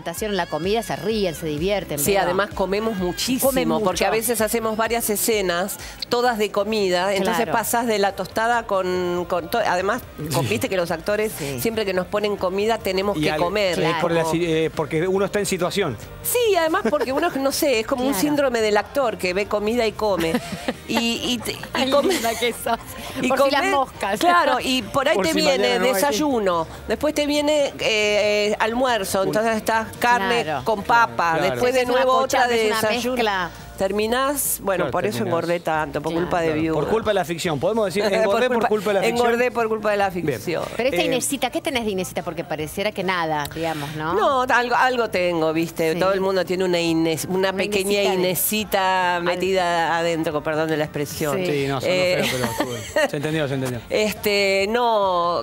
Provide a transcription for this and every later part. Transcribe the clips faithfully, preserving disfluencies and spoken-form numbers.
presentación, en la comida, se ríen, se divierten. Sí, ¿verdad? además comemos muchísimo, Comen mucho. porque a veces hacemos varias escenas, todas de comida, entonces Claro. pasás de la tostada con... con to- además, con- viste que los actores, Sí. siempre que nos ponen comida, tenemos Y que al- comer. Claro. Es por la si- eh, porque uno está en situación. Sí, además porque uno, no sé, es como un Claro. síndrome del actor que ve comida y come. Y, y, te- y Ay, come- linda que sos. y Por si las come- moscas. Claro, y por ahí Por te si viene mañana no hay desayuno, después te viene eh, eh, almuerzo, entonces estás carne Claro. con papa, Claro. después de Es una nuevo pocha- otra de es una desayuno. mezcla. Terminás, bueno, Claro, por eso terminás. engordé tanto, por Claro. culpa de Claro, viuda. por culpa de la ficción. Podemos decir, engordé por culpa de la ficción. Engordé por culpa de la Bien. ficción. Pero esta Eh, Inesita, ¿qué tenés de Inesita? Porque pareciera que nada, digamos, ¿no? No, algo, algo tengo, viste. Sí. Todo el mundo tiene una, Inés- una, Una pequeña Inesita de- Inesita metida adentro, con perdón de la expresión. Sí. Sí, no, sonó Eh, feo, pero estuve- se entendió, se entendió. Este, no.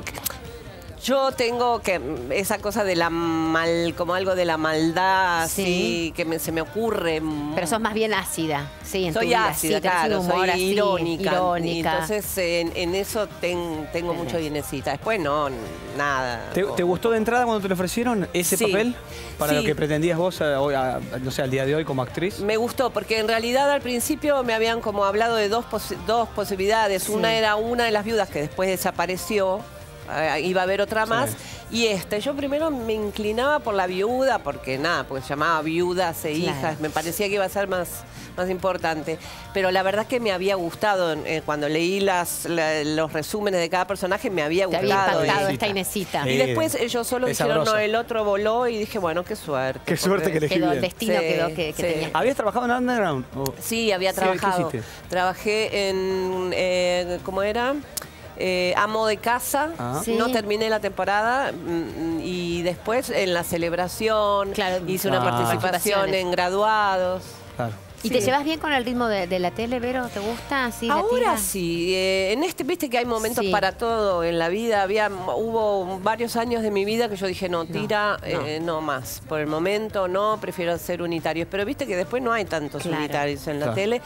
Yo tengo que esa cosa de la mal, como algo de la maldad, Sí. así, que me- se me ocurre. Pero sos más bien ácida, sí, en tu Soy vida. ácida, sí, tenés un claro, humor soy así, irónica. irónica. Y entonces en, en eso ten- tengo mucho Tenés. Inesita. Después no, nada. ¿Te, te gustó de entrada cuando te lo ofrecieron ese Sí. papel? Para Sí. lo que pretendías vos, a- hoy, a- no sé, al día de hoy como actriz. Me gustó, porque en realidad al principio me habían como hablado de dos, posi- dos posibilidades. Sí. Una era una de las viudas que después desapareció, eh, iba a haber otra más. Y esta, yo primero me inclinaba por la viuda, porque nada, porque se llamaba Viudas e Claro. Hijas, me parecía que iba a ser más, más importante. Pero la verdad que me había gustado, eh, cuando leí las, la- los resúmenes de cada personaje, me había Te gustado. había impactado Inesita. esta Inesita. Sí. Y después ellos solo Es dijeron, no, sabrosa. el otro voló, y dije, bueno, qué suerte. Qué suerte porque- que elegí Quedó, el bien. destino Sí, quedó que, que sí. tenía. ¿Habías trabajado en Underground? O- Sí, había Sí, ¿qué trabajado. hiciste? Trabajé en, eh, ¿cómo era? Eh, amo de casa. Ah. Sí. No terminé la temporada mm, y después en la celebración Claro. hice una Ah. participación Participaciones. en graduados. Claro. ¿Y Sí. te llevas bien con el ritmo de, de la tele, Vero? ¿Te gusta? ¿Así la Ahora tira? sí, eh, en este, viste que hay momentos Sí. para todo en la vida. Había, hubo varios años de mi vida que yo dije, no, tira, no. eh, no más. Por el momento no, prefiero ser unitarios. Pero viste que después no hay tantos Claro. unitarios en la Claro. tele.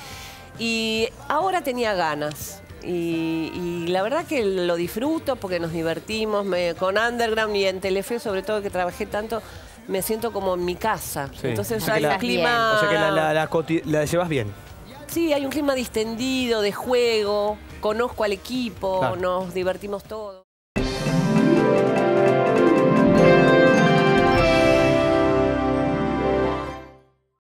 Y ahora tenía ganas. Y, y la verdad que lo disfruto porque nos divertimos. Me- con Underground y en Telefe, sobre todo que trabajé tanto, me siento como en mi casa. Sí. Entonces O sea hay que un la- clima... O sea que la, la, la coti- la llevas bien. Sí, hay un clima distendido, de juego, conozco al equipo, Claro. nos divertimos todos.